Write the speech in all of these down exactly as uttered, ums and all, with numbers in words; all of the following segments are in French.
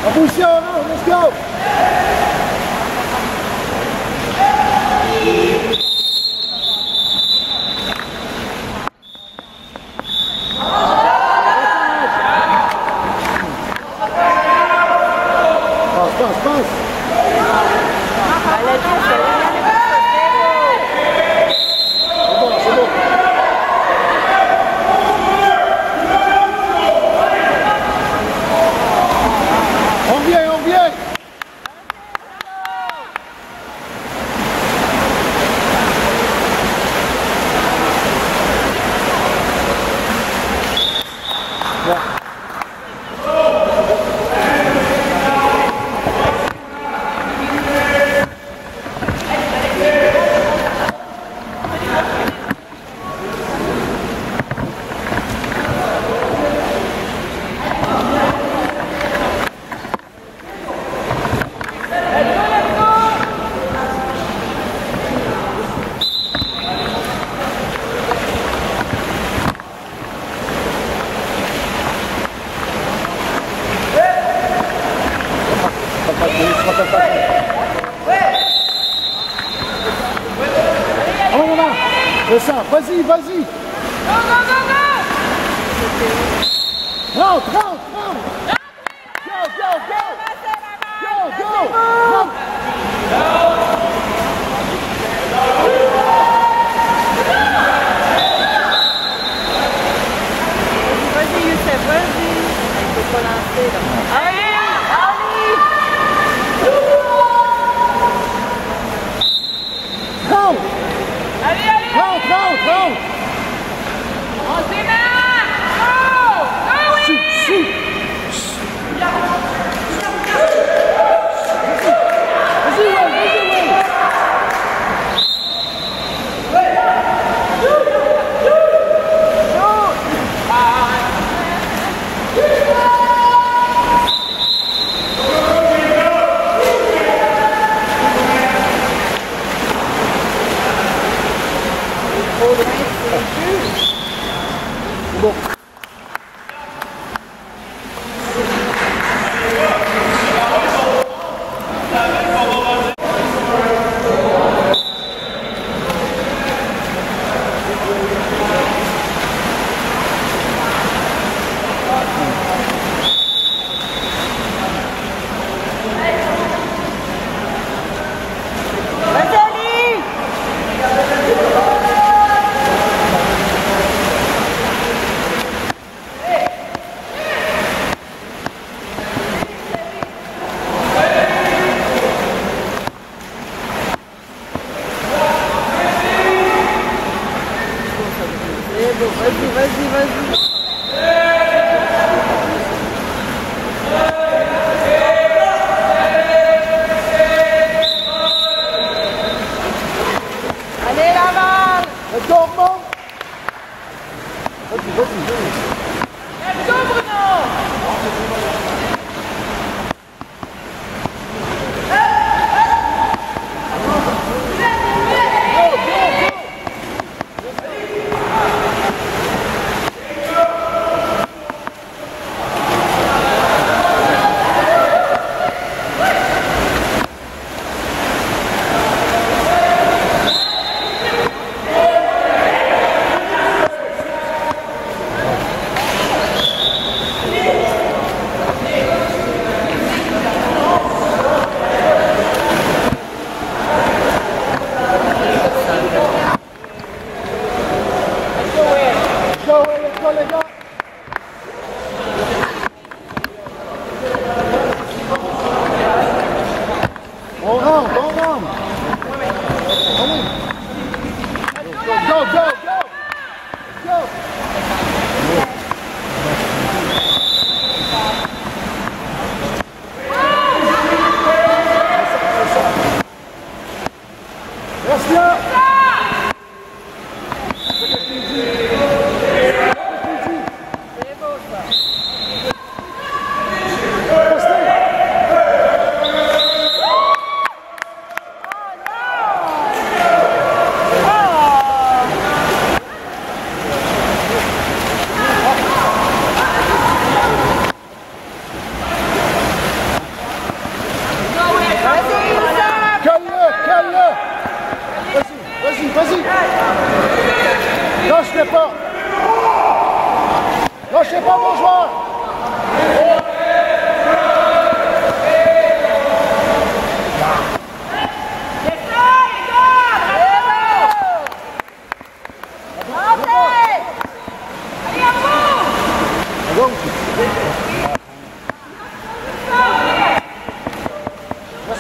Position, let's go! Passe, passe, passe! C'est bon, c'est bon! On vient, on vient! Descends, vas-y, vas-y! Go, go, go, go! Rentre, rentre, rentre! Go, go, go! Go, go! Rentre! Vas-y, Youssef, vas-y! Il faut pas lancer, là. Allez! Rentre! Allez, allez! Rentre, rentre, rentre! On démarre! Go! Go, oui! Shoot, shoot!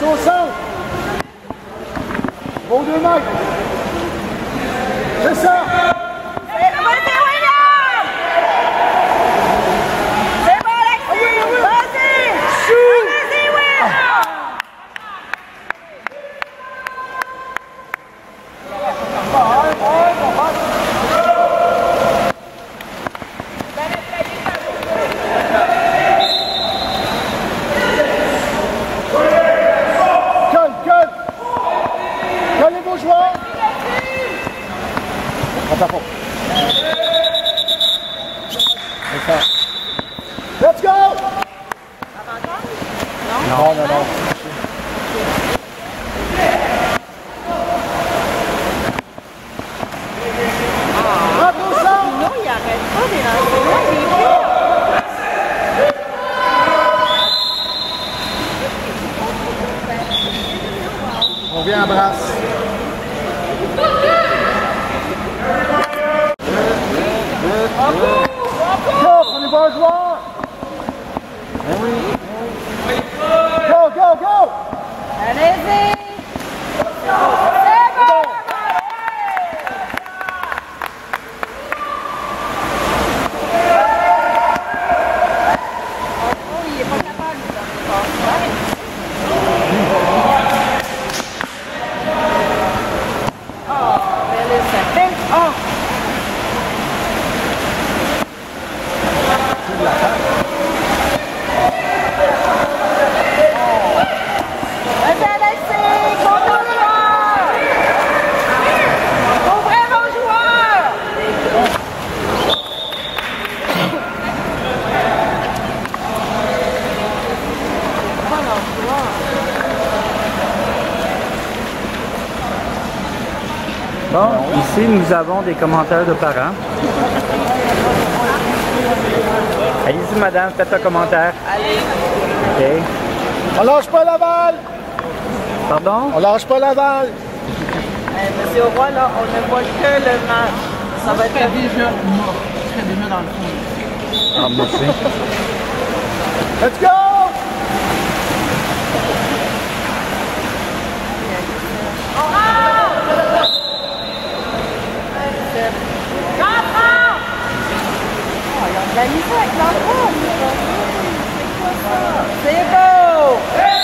au centre. Vos deux mètres. C'est ça. Vas-y, William! C'est bon, Alexis! Vas-y! Vas-y, William! Colle, colle. Collez vos joueurs. Prends ta faute. C'est ça. Let's go! Non, non, non. Rentre au centre. Non, il arrête pas des lancers là, il est pire. On vient en brasse. Go, prenez vos joueurs. Eh oui. Go, go, go! Allez-y! C'est bon! Oh, il est pas capable de faire oh, mais là, ça fait... Oh! Vas-y, Alexis! Compte vos joueurs! Ouvrez vos joueurs! Bon, ici nous avons des commentaires de parents. Allez-y madame, faites un commentaire. Allez! OK. On lâche pas la balle! Pardon? On lâche pas la balle! Eh, Monsieur Roy, là, on ne voit que le match. Ça va être déjà mort. Je serais déjà dans le fond. Ah, merci. Let's go! La misère avec l'enfant, c'est beau!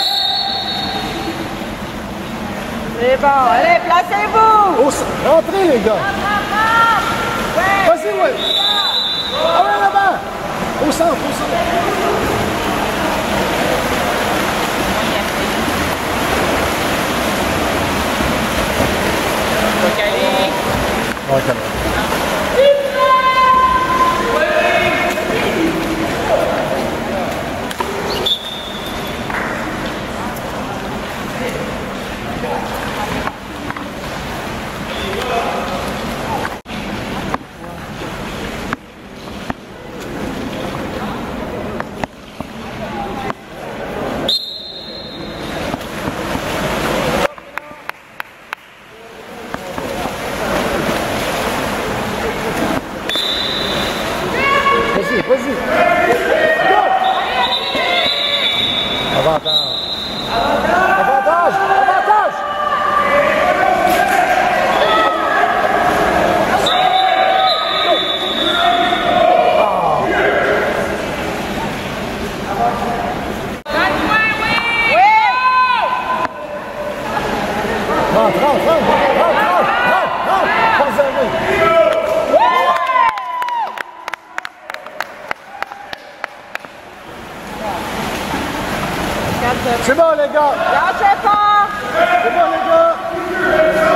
C'est bon, allez, placez-vous! Au centre. Rentrez les gars! Vas-y, ouais! Ah ouais, là-bas! Au centre, au centre! Ouais, quand même. Vas-y, vas-y. Go! Avantage. Avantage. Avantage. Rentre, rentre, rentre, rentre, rentre, rentre, rentre. Pas zéro. C'est bon les gars! Lâchez pas! C'est bon les gars!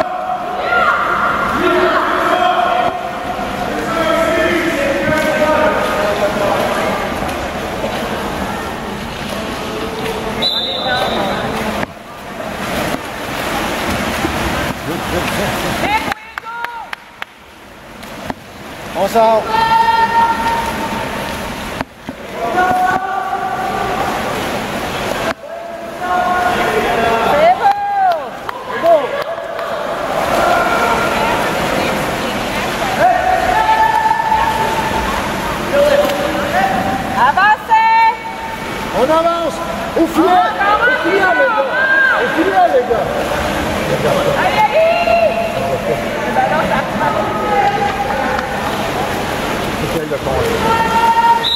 On sort! C'est beau! C'est bon! Avancez! On avance! chance. Au filet. Au filet, les gars. Au filet, les gars. Allez, allez. Le ballon, ça frappe. C'est quel le con?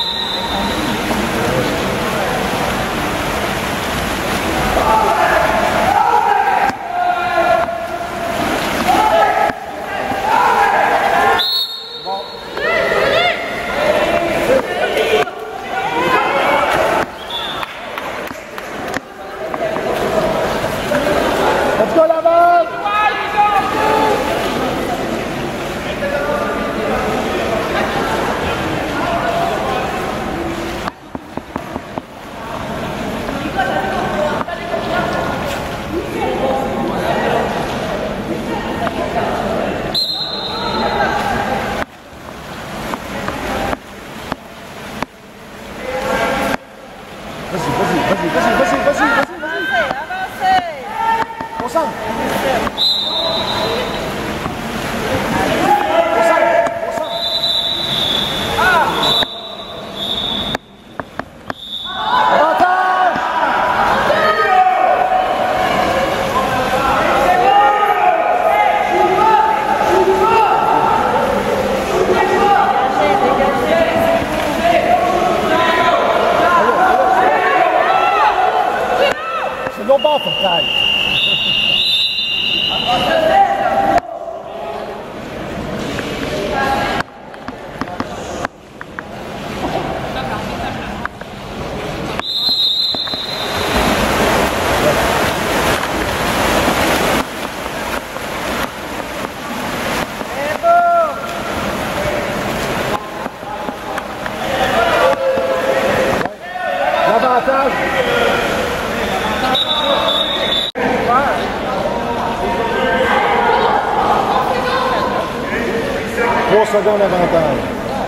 trois secondes d'avantage.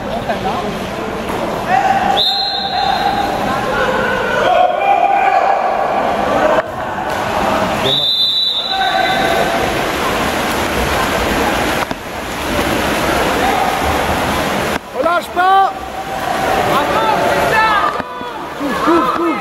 On lâche pas! Couvre, couvre, couvre!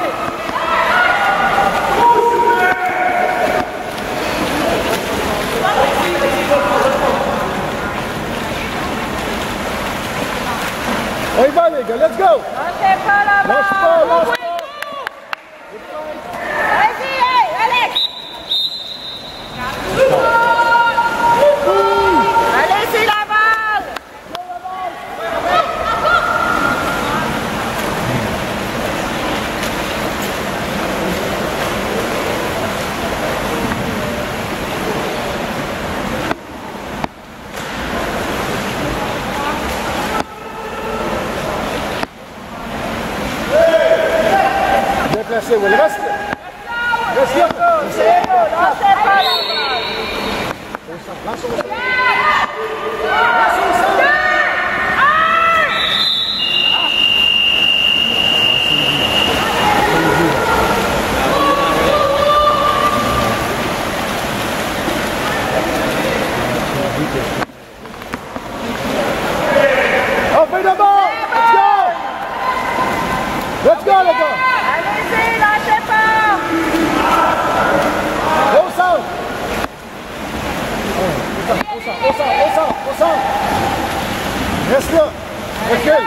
On y va les gars, let's go! Lâchez pas la balle! Lâche pas, lâche pas! Vas-y, hey, Alex! Allez, c'est la balle! Bien placé, Will. Reste là. Reste là. C'est beau, lâchez pas la balle! Au centre, lance au centre. Lance au centre. On fait de bord! Let's go! Let's go, les gars! Allez-y, lâchez pas! Au centre! Au centre, au centre, au centre, au centre, au centre! Reste là! Recule!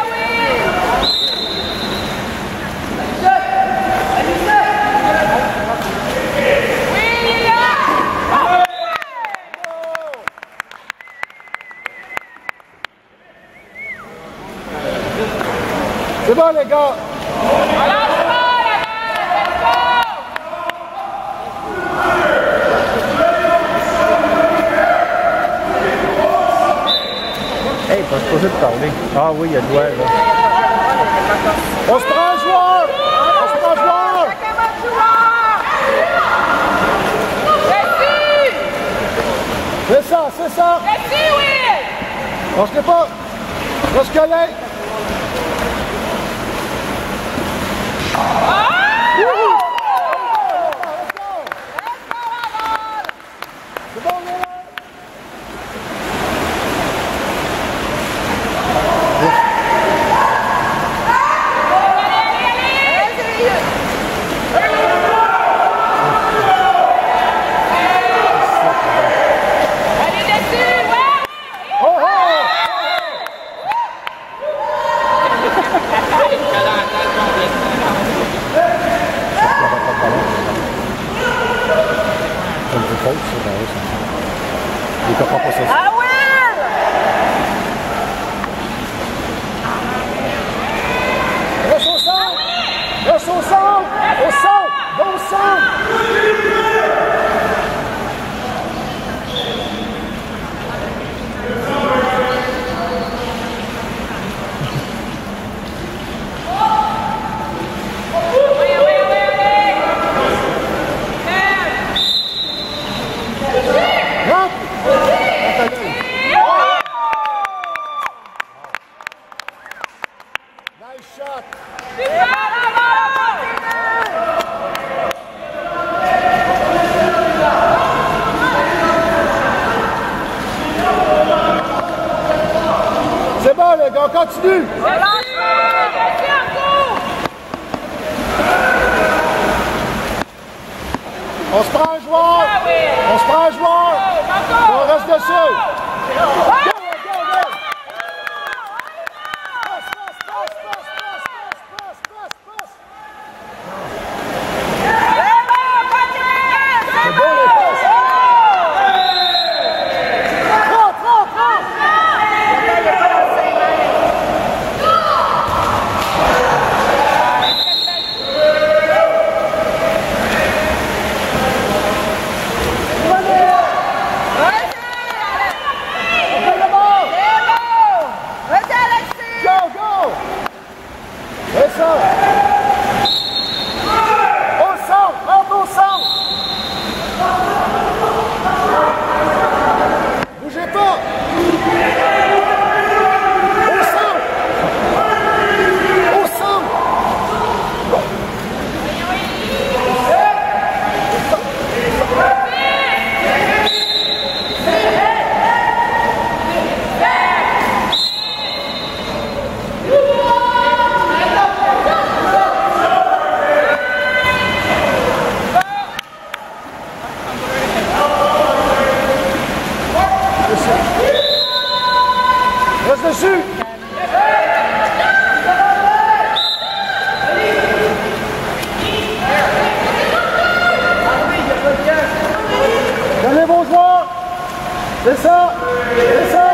C'est bon, les gars! Hey, pas supposé de parler. Ah oui, il y a le doigt là. On se prend un joueur! On se prend un joueur! Chacun votre joueur! Vas-y! C'est ça, c'est ça! Vas-y, Will! Lâche-les pas! Lâche-les! C'est bon, là! Il comprend pas ça. Ah oui! Reste au centre! Reste au centre! Au centre! Va au centre! Nice shot! C'est bon les gars, continue! On se prend un joueur! On se prend un joueur! On reste dessus! Go, go, go! Passe, passe, passe, passe, passe, passe, passe, passe! C'est bon les passes! Rentre, rentre, rentre! C'est ça! Au centre! Rentre au centre! Bougez pas! Au centre! Au centre! Reste dessus! Donnez vos joueurs! C'est ça! C'est ça!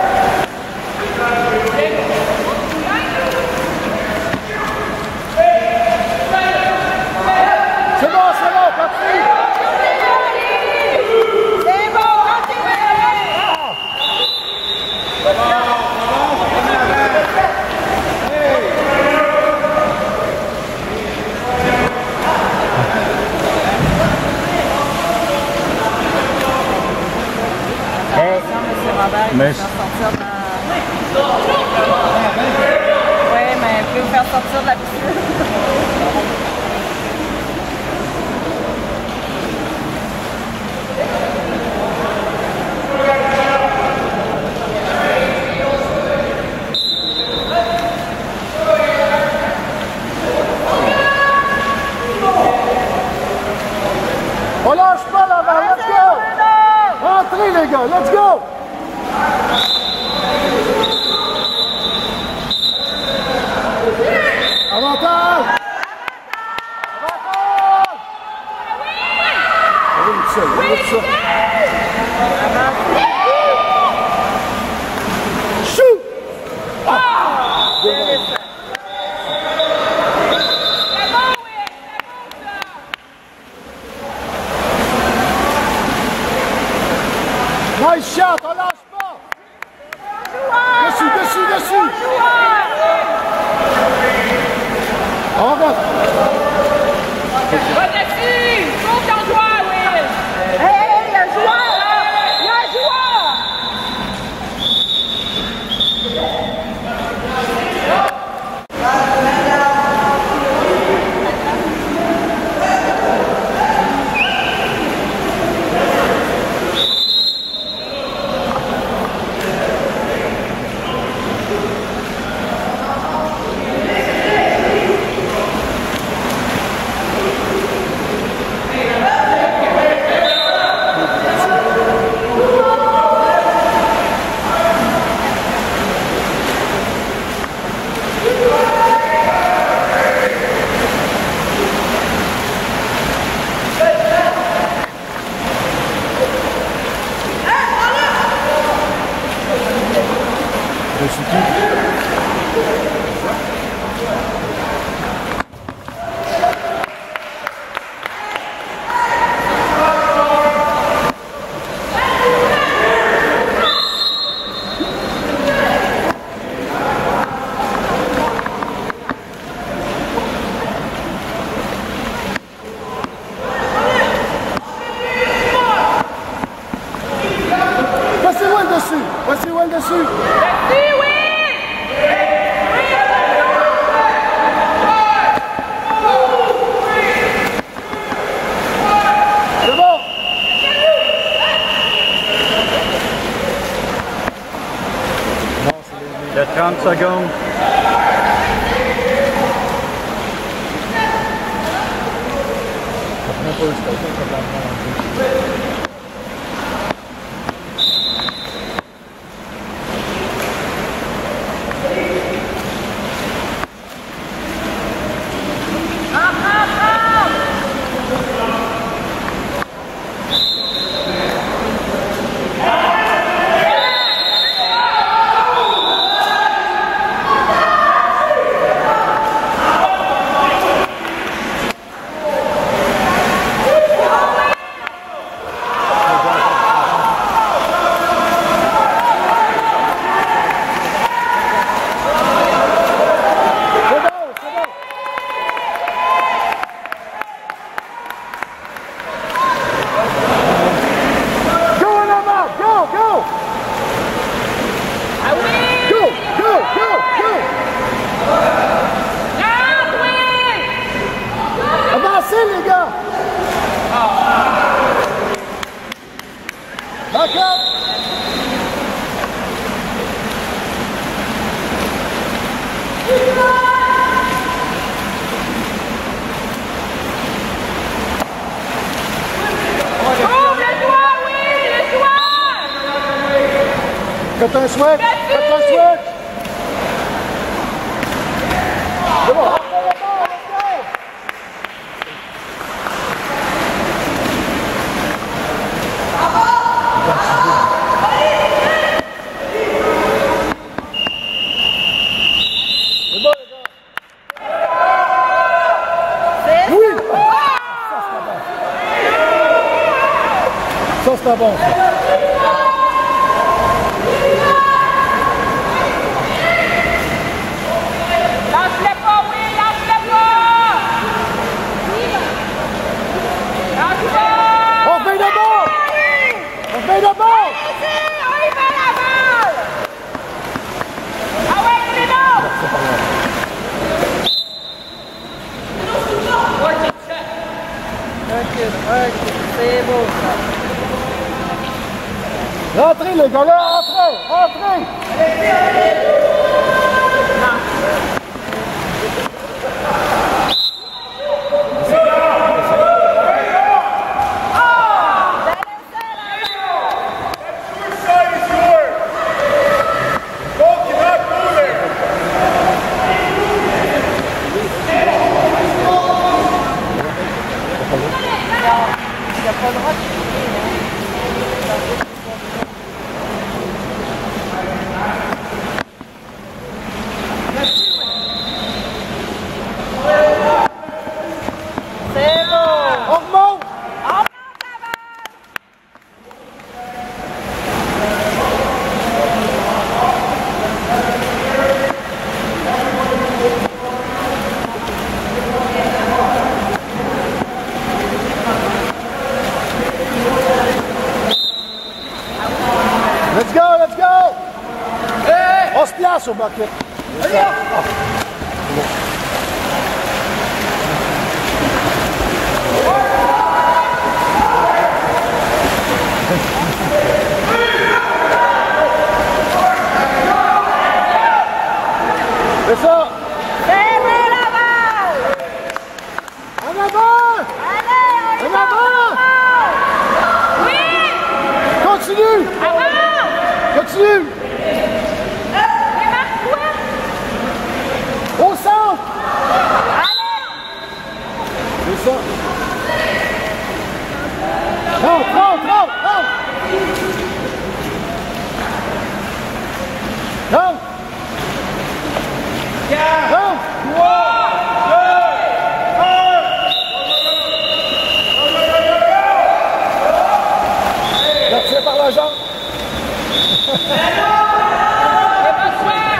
C'est bon, c'est bon, Patrick! Robert, il Mais... peut faire sortir dans... Oui, mais il peut vous faire sortir de la piscine. On lâche pas là-bas, let's go! Rentrez les gars, let's go! Avantage! Avantage! Allez, Michel, regarde ça. Chou! Nice shot, on lâche pas! Dessus, dessus, dessus! On va! Va dessus! Compte en joueur, Will! Hey, il y a un joueur! Il y a un joueur! trente secondes. Les gars! Back up! Faites un switch! Faites un switch! C'est bon! Ça, c'est bon. Lâche-le pas, oui, lâche-le pas! Lâche-le! On fait de bon! On fait de bon! Allez-y, on y va la balle! Ah ouais, Bruno! Recule, recule, c'est beau ça. Rentrez les gars, là, rentrez! Rentrez! Il n'a pas le droit de crier, hein. C'est bon! On remonte! On monte la balle! Let's go, let's go! Hey! On se place au bucket. Allez, ah. C'est ça! C'est bon la balle! En avant! Allez, on y En va! avant! Oui! Continue! Avant! Continue! Démarque-toi! Au centre! Allez! C'est ça! Rentre, rentre, rentre, rentre! Rentre! Rentre! Il a tiré par la jambe. C'est pas soin!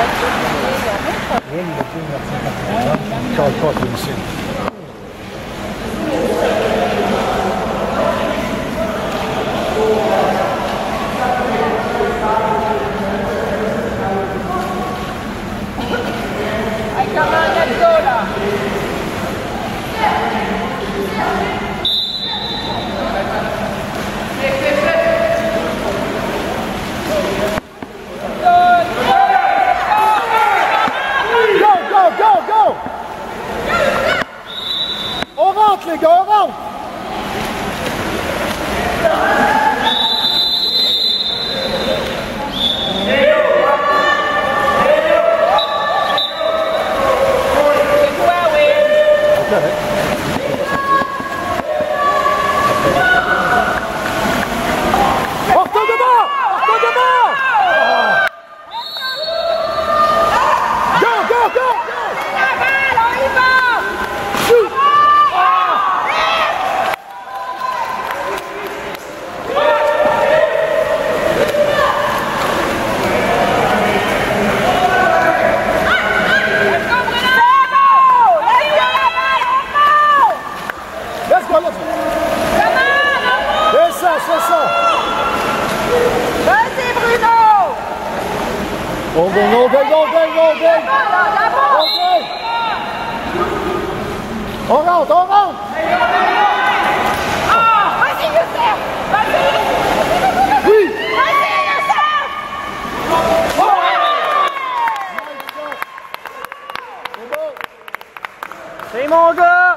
Oui, il a dit merci. Il ne colle pas, c'est ici. c'est ça. Vas-y, Bruno! Go, go, go, go, go, go, go. D'abord! Ok. On rentre, on rentre. Vas-y, Youssef! Vas-y! Oui. Vas-y, Youssef! C'est mon gars!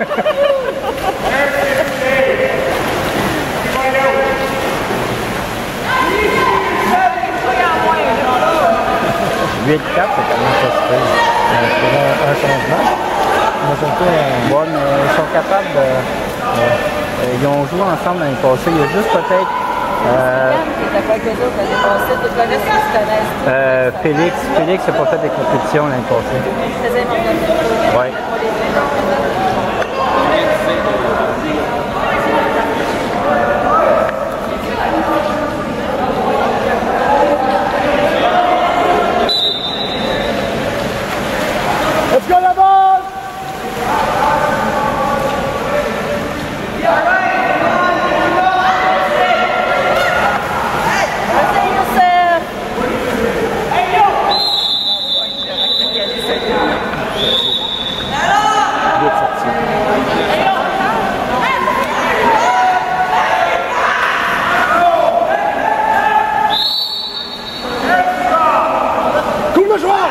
huit quatre, c'est quand même pas super. C'est un, un changement. Moi, surtout, euh, bon, mais ils sont capables de... Euh, ils ont joué ensemble l'année passée. Il y a juste peut-être... Euh, euh, Félix, Félix n'a pas fait des compétitions l'année passée. Ouais. Let's go, la balle! Vas-y, Youssef! Vite sorti. Coule le joueur!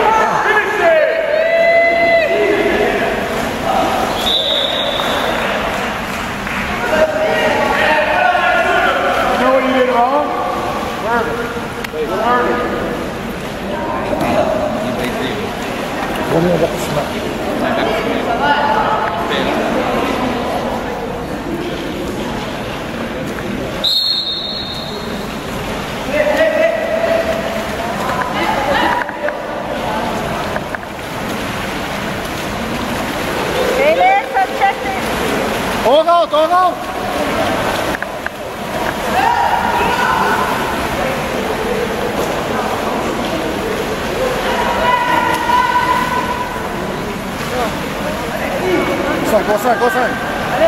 Premier avertissement. Félix, check tes... On rentre, on rentre! Cinq, on cinq, on cinq.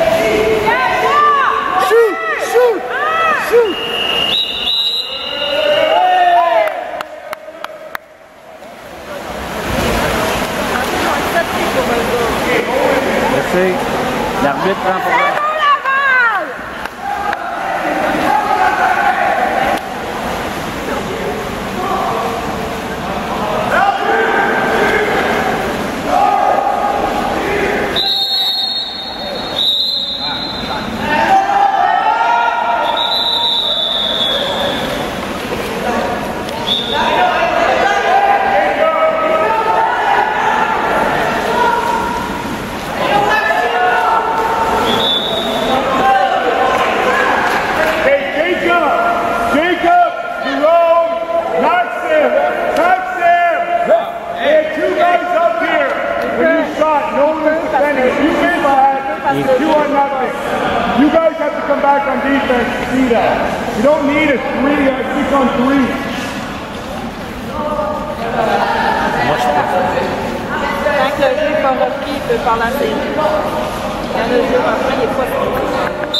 Shoot! Shoot! Shoot! Merci. L'arbitre prend pour moi. You guys have to come back on defense to see that. You don't need a three, a six on three. Moi, je préfère. Tant que le jeu n'est pas repris, il peut parler à ses yeux. Quand le jeu reprend, il n'est pas sorti.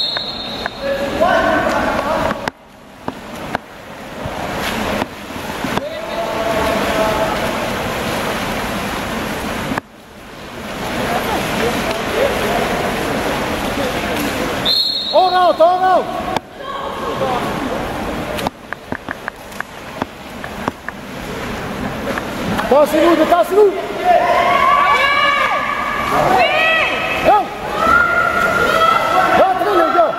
On rentre, on rentre! Détassez-vous, détassez-vous! Hein? Rentrez, les gars!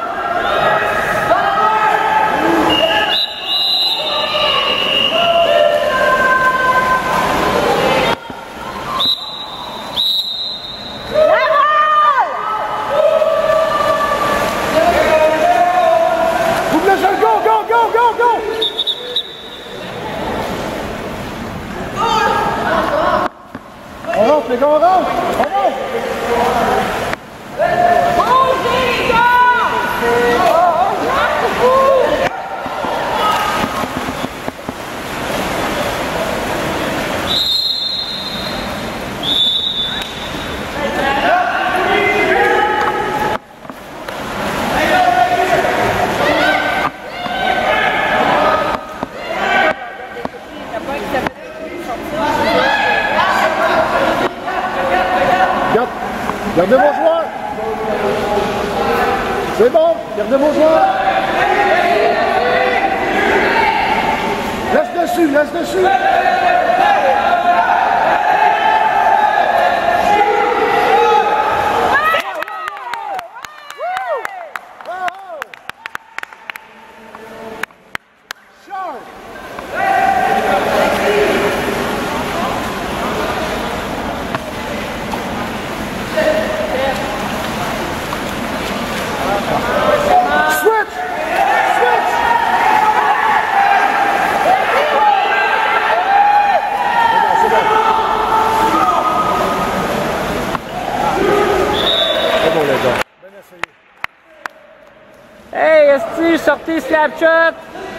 Coupe le jeu, go, go, go, go, go! On rentre, les gars, on rentre! On rentre! Bongez, les gars! Pierre de Beaujois. Laisse dessus, laisse dessus. Hey, esti, sortez Snapchat!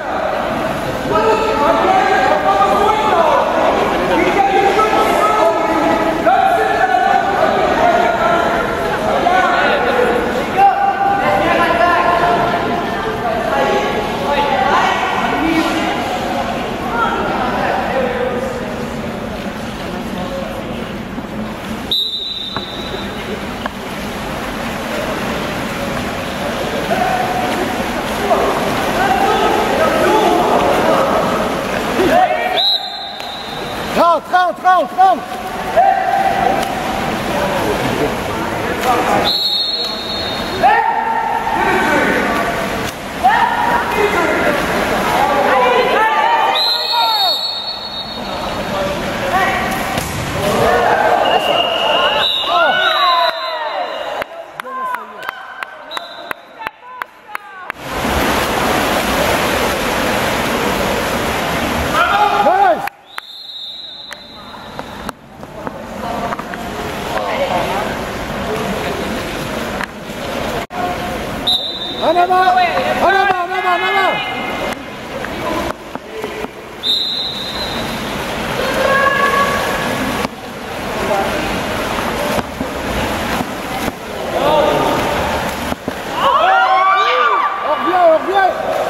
trente, trente, trente, trente. En avant! En avant! En avant! En avant! On revient, on revient!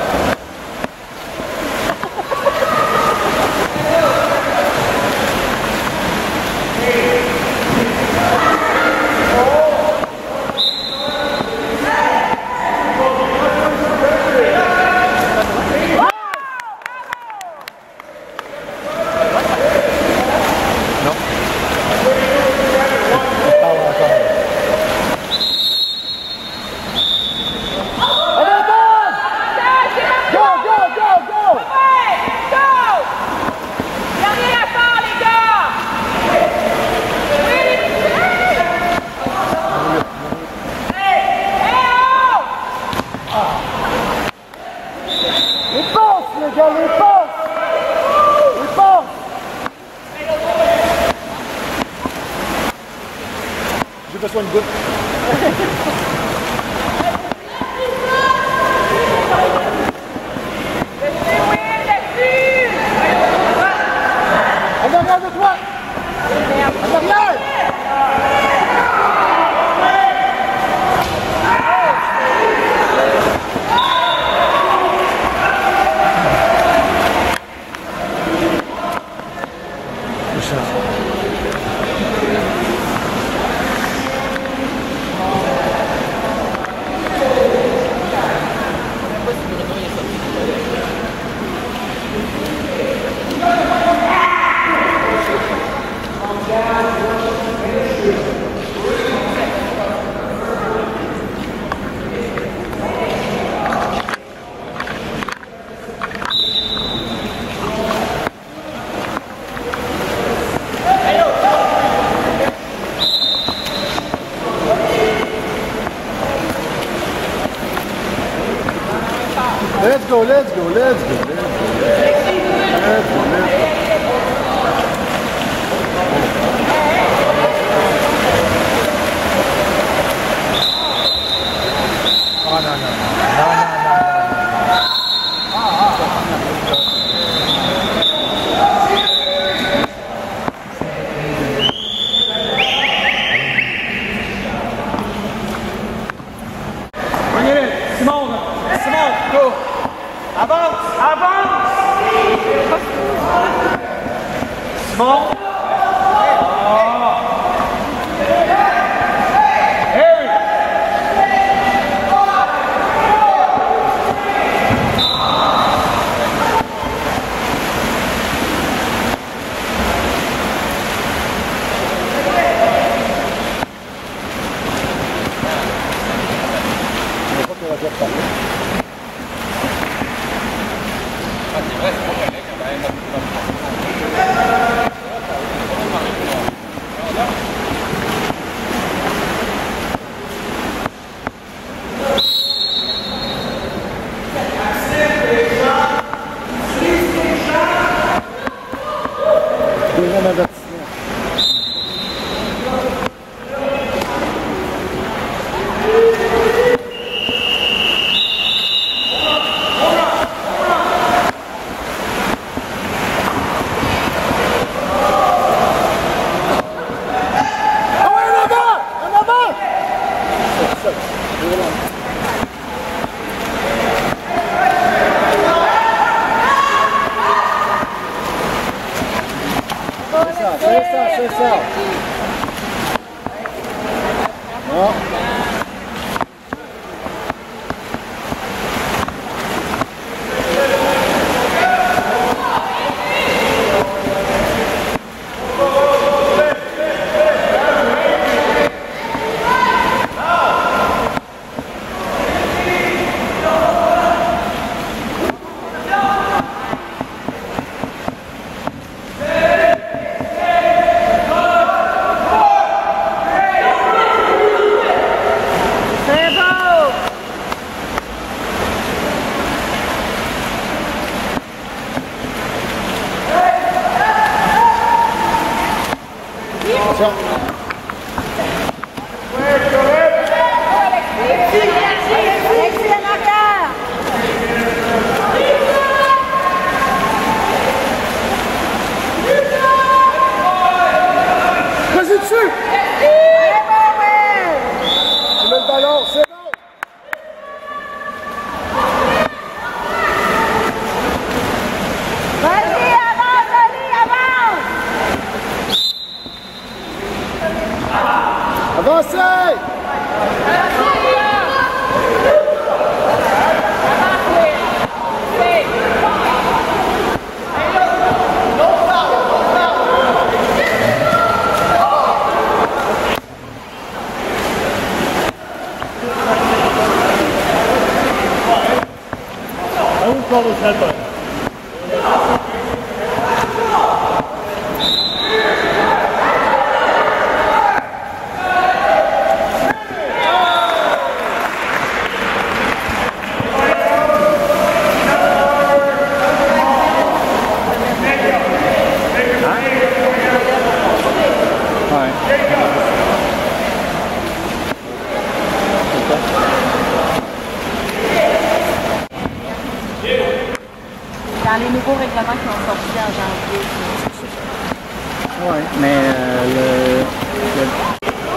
J'ai besoin de goutte. En arrière de toi! En arrière! Let's go, let's go, let's go, let's go, let's go, let's go, let's go. Oh, no, no, no, no, no, no, no. Ah, ah, Simon, Simon, go. Avance, avance. Simon. Oh. Harry. Deuxième avertissement. C'est ça, c'est ça. Non. Vas-y dessus! Tu mets le ballon, c'est bon! Vas-y, avance, Ali, avance! Avancez! I would call this headbutt. Dans les nouveaux règlements qui ont sorti en janvier. Oui, mais euh, le, le...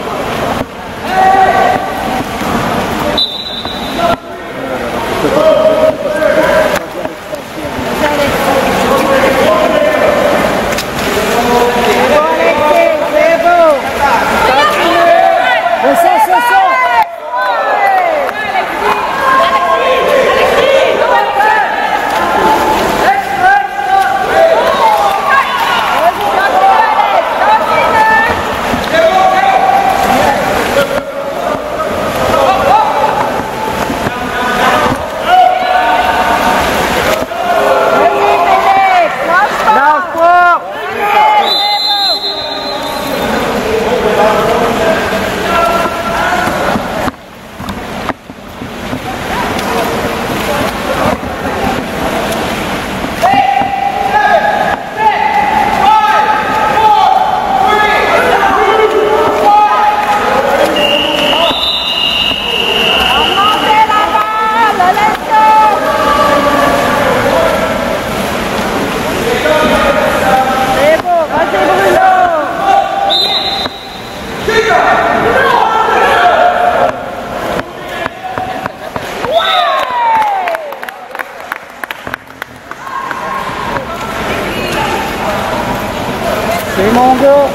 C'est mon gars!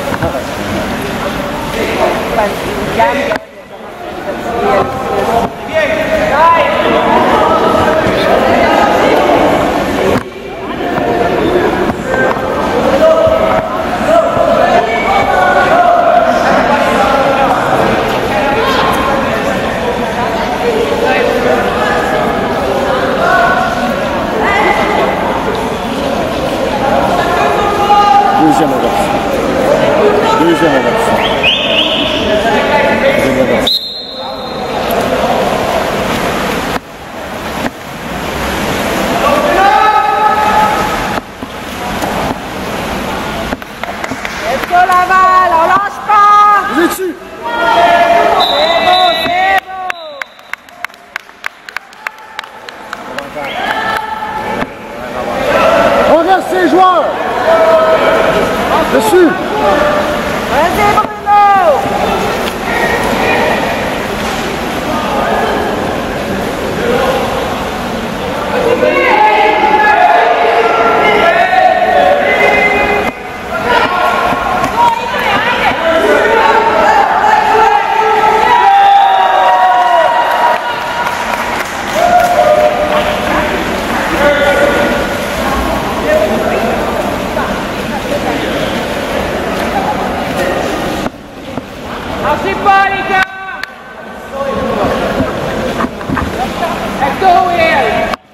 ses joueurs. Dessus. Vas-y, Bruno! Lâchez pas, les gars! Let's go, Will!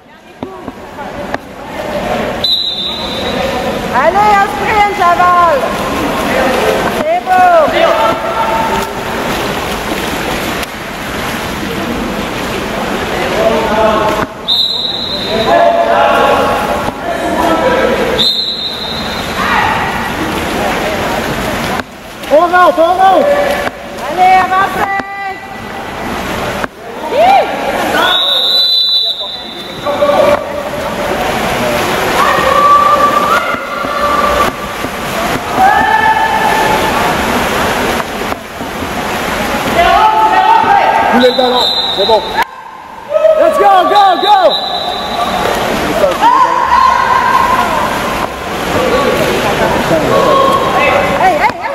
Allez, un sprint, Laval! C'est beau! On rentre, on rentre. Allez, avancez! Coulez le ballon, c'est bon. Let's go, go, go! Hey, hey, hey!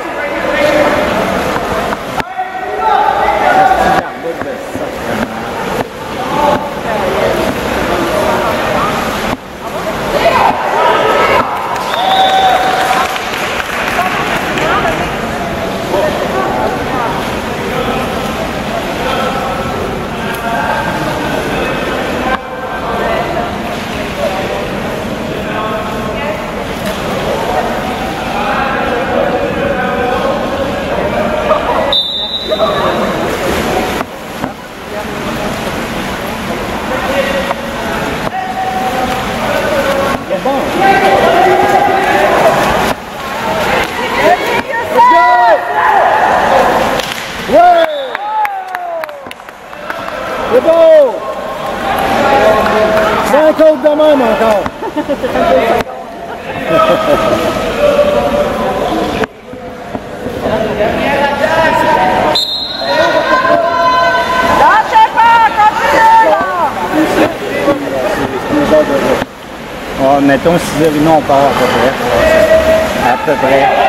C'est beau! Cinq autres de même encore. Lâchez pas, continuez là! Oh, mettons six heures trente, on part à peu près. À peu près.